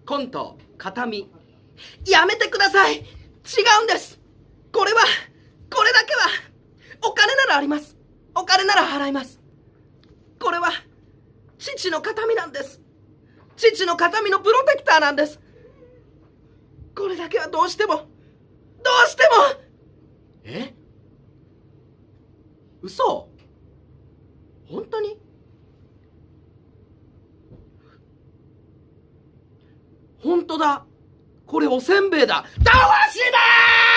コント形見。やめてください。違うんです。これだけはお金ならあります。お金なら払います。これは父の形見なんです。父の形見のプロテクターなんです。これだけはどうしても嘘？本当に？本当だ。これおせんべいだ。たわしだー！